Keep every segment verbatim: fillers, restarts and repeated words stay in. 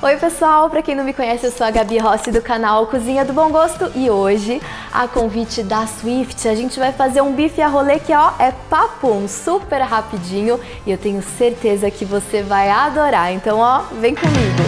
Oi pessoal, pra quem não me conhece, eu sou a Gabi Rossi do canal Cozinha do Bom Gosto e hoje, a convite da Swift, a gente vai fazer um bife a rolê que ó, é papum, super rapidinho e eu tenho certeza que você vai adorar, então ó, vem comigo!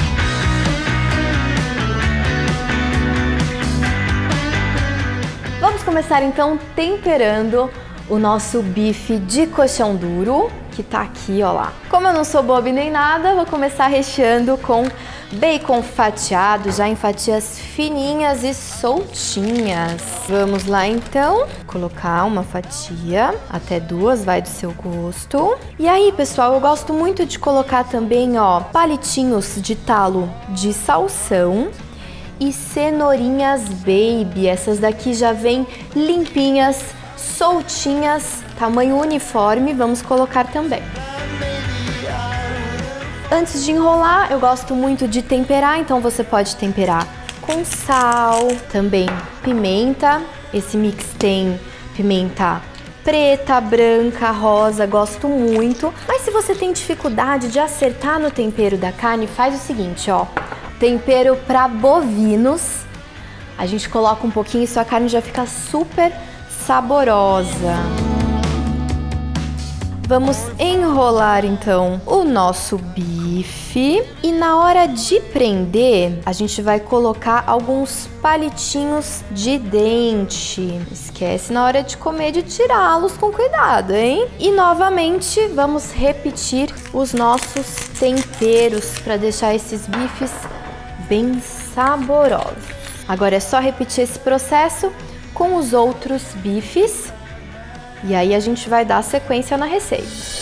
Vamos começar então temperando o nosso bife de coxão duro, que tá aqui, ó lá. Como eu não sou boba nem nada, vou começar recheando com bacon fatiado, já em fatias fininhas e soltinhas. Vamos lá então, colocar uma fatia, até duas, vai do seu gosto. E aí, pessoal, eu gosto muito de colocar também, ó, palitinhos de talo de salsão e cenourinhas baby. Essas daqui já vêm limpinhas, soltinhas, tamanho uniforme, vamos colocar também. Antes de enrolar, eu gosto muito de temperar, então você pode temperar com sal, também pimenta. Esse mix tem pimenta preta, branca, rosa, gosto muito. Mas se você tem dificuldade de acertar no tempero da carne, faz o seguinte, ó. Tempero para bovinos, a gente coloca um pouquinho e sua carne já fica super saborosa. Vamos enrolar então o nosso bife e na hora de prender, a gente vai colocar alguns palitinhos de dente. Esquece na hora de comer de tirá-los com cuidado, hein? E novamente vamos repetir os nossos temperos para deixar esses bifes bem saborosos. Agora é só repetir esse processo com os outros bifes e aí a gente vai dar sequência na receita.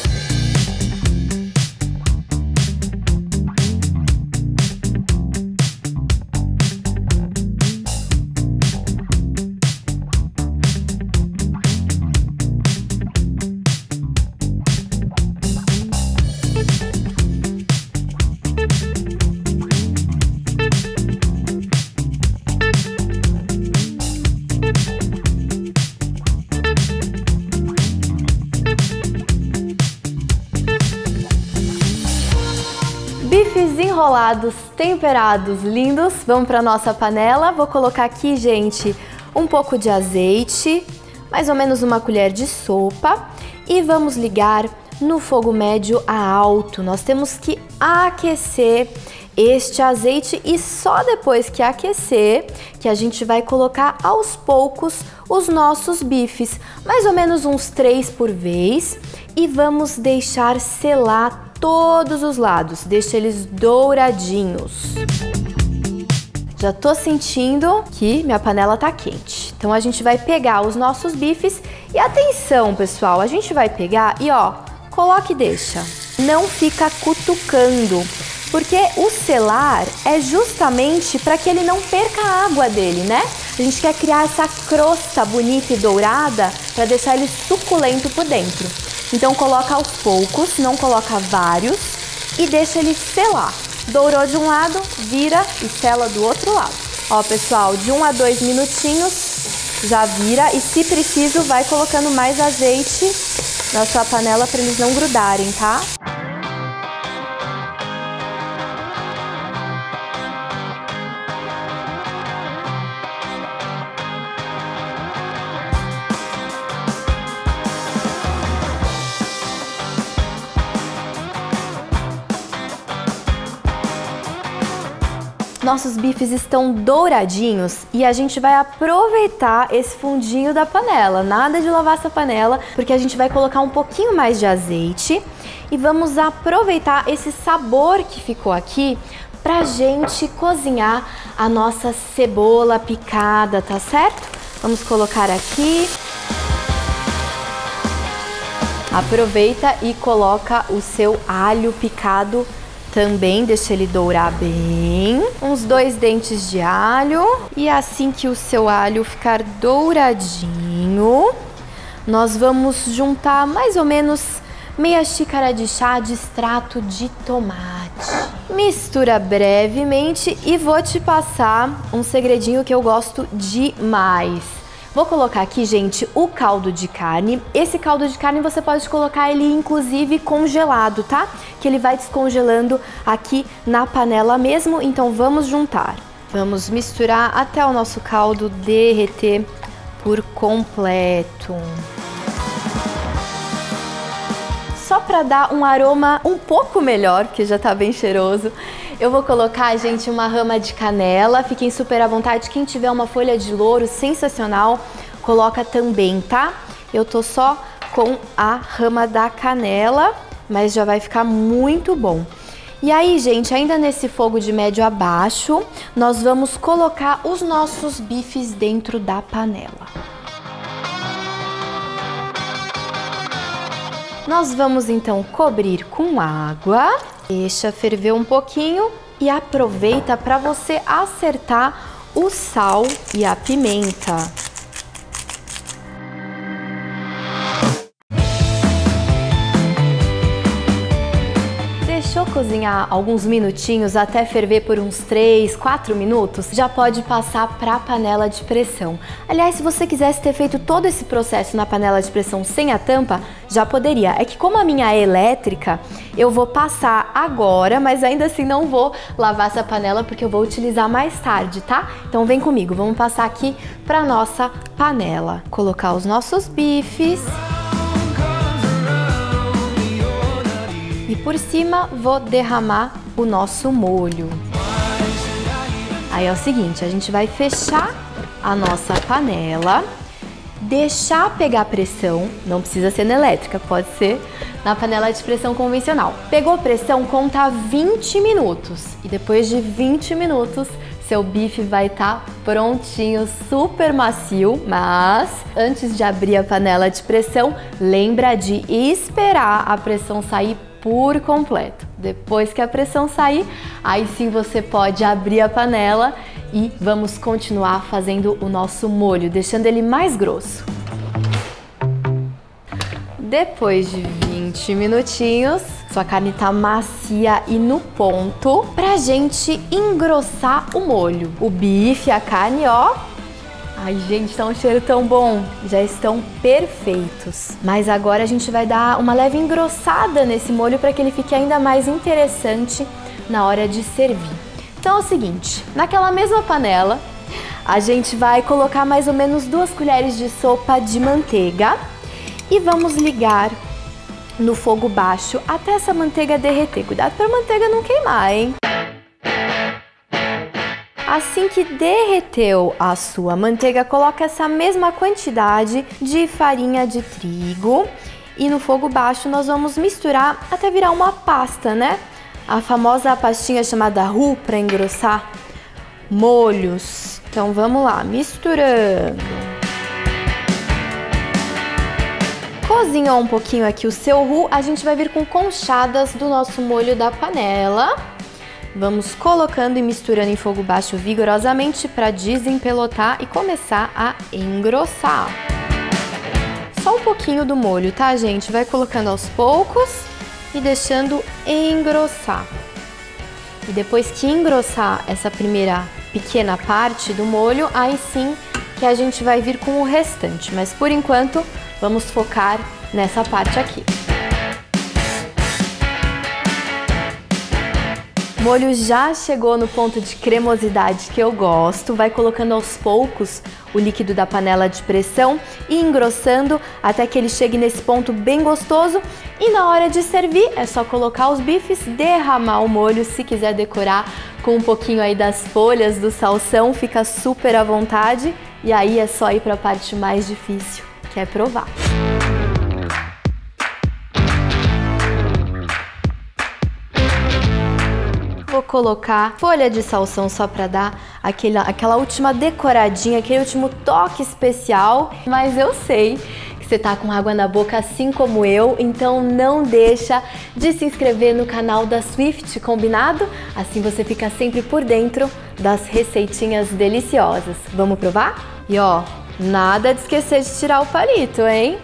Bifes enrolados, temperados, lindos. Vamos para nossa panela. Vou colocar aqui, gente, um pouco de azeite, mais ou menos uma colher de sopa. E vamos ligar no fogo médio a alto. Nós temos que aquecer este azeite e só depois que aquecer, que a gente vai colocar aos poucos os nossos bifes. Mais ou menos uns três por vez. E vamos deixar selar todos os lados, deixa eles douradinhos. Já tô sentindo que minha panela tá quente. Então a gente vai pegar os nossos bifes e atenção, pessoal, a gente vai pegar e ó, coloca e deixa. Não fica cutucando, porque o selar é justamente para que ele não perca a água dele, né? A gente quer criar essa crosta bonita e dourada para deixar ele suculento por dentro. Então coloca aos poucos, não coloca vários e deixa ele selar. Dourou de um lado, vira e sela do outro lado. Ó, pessoal, de um a dois minutinhos já vira e se preciso vai colocando mais azeite na sua panela para eles não grudarem, tá? Nossos bifes estão douradinhos e a gente vai aproveitar esse fundinho da panela. Nada de lavar essa panela, porque a gente vai colocar um pouquinho mais de azeite e vamos aproveitar esse sabor que ficou aqui pra gente cozinhar a nossa cebola picada, tá certo? Vamos colocar aqui. Aproveita e coloca o seu alho picado também, deixa ele dourar bem. Uns dois dentes de alho. E assim que o seu alho ficar douradinho, nós vamos juntar mais ou menos meia xícara de chá de extrato de tomate. Mistura brevemente e vou te passar um segredinho que eu gosto demais. Vou colocar aqui, gente, o caldo de carne. Esse caldo de carne você pode colocar ele inclusive congelado, tá? Que ele vai descongelando aqui na panela mesmo, então vamos juntar. Vamos misturar até o nosso caldo derreter por completo. Só para dar um aroma um pouco melhor, porque já tá bem cheiroso, eu vou colocar, gente, uma rama de canela. Fiquem super à vontade. Quem tiver uma folha de louro sensacional, coloca também, tá? Eu tô só com a rama da canela, mas já vai ficar muito bom. E aí, gente, ainda nesse fogo de médio a baixo, nós vamos colocar os nossos bifes dentro da panela. Nós vamos então cobrir com água, deixa ferver um pouquinho e aproveita para você acertar o sal e a pimenta. Deixou cozinhar alguns minutinhos até ferver por uns três, quatro minutos, já pode passar para a panela de pressão. Aliás, se você quisesse ter feito todo esse processo na panela de pressão sem a tampa, já poderia. É que como a minha é elétrica, eu vou passar agora, mas ainda assim não vou lavar essa panela porque eu vou utilizar mais tarde, tá? Então vem comigo, vamos passar aqui para nossa panela. Colocar os nossos bifes. E por cima vou derramar o nosso molho. Aí é o seguinte, a gente vai fechar a nossa panela, deixar pegar pressão, não precisa ser na elétrica, pode ser na panela de pressão convencional. Pegou pressão, conta vinte minutos. E depois de vinte minutos, seu bife vai estar prontinho, super macio. Mas antes de abrir a panela de pressão, lembra de esperar a pressão sair por completo. Depois que a pressão sair, aí sim você pode abrir a panela e vamos continuar fazendo o nosso molho, deixando ele mais grosso. Depois de vinte minutinhos, sua carne tá macia e no ponto pra gente engrossar o molho. O bife, a carne, ó. Ai, gente, tá um cheiro tão bom. Já estão perfeitos. Mas agora a gente vai dar uma leve engrossada nesse molho para que ele fique ainda mais interessante na hora de servir. Então é o seguinte, naquela mesma panela, a gente vai colocar mais ou menos duas colheres de sopa de manteiga e vamos ligar no fogo baixo até essa manteiga derreter. Cuidado para a manteiga não queimar, hein? Assim que derreteu a sua manteiga, coloca essa mesma quantidade de farinha de trigo e no fogo baixo nós vamos misturar até virar uma pasta, né? A famosa pastinha chamada roux para engrossar molhos. Então vamos lá, misturando. Cozinhou um pouquinho aqui o seu roux, a gente vai vir com conchadas do nosso molho da panela. Vamos colocando e misturando em fogo baixo vigorosamente para desempelotar e começar a engrossar. Só um pouquinho do molho, tá, gente? Vai colocando aos poucos e deixando engrossar. E depois que engrossar essa primeira pequena parte do molho, aí sim que a gente vai vir com o restante. Mas por enquanto, vamos focar nessa parte aqui. O molho já chegou no ponto de cremosidade que eu gosto, vai colocando aos poucos o líquido da panela de pressão e engrossando até que ele chegue nesse ponto bem gostoso. E na hora de servir é só colocar os bifes, derramar o molho, se quiser decorar com um pouquinho aí das folhas do salsão, fica super à vontade. E aí é só ir para a parte mais difícil, que é provar. Vou colocar folha de salsão só para dar aquela, aquela última decoradinha, aquele último toque especial. Mas eu sei que você tá com água na boca assim como eu, então não deixa de se inscrever no canal da Swift, combinado? Assim você fica sempre por dentro das receitinhas deliciosas. Vamos provar? E ó, nada de esquecer de tirar o palito, hein?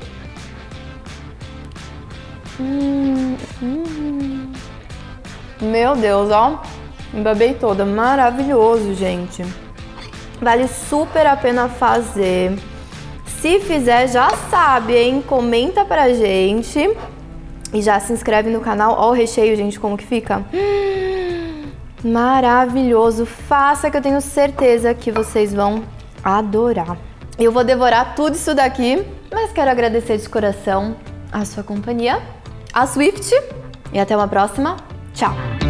Hum, hum. Meu Deus, ó, embabei toda, maravilhoso, gente. Vale super a pena fazer. se fizer, já sabe, hein? Comenta pra gente e já se inscreve no canal. Ó o recheio, gente, como que fica. Hum, maravilhoso. Faça que eu tenho certeza que vocês vão adorar. Eu vou devorar tudo isso daqui, mas quero agradecer de coração a sua companhia, a Swift, e até uma próxima. Tchau!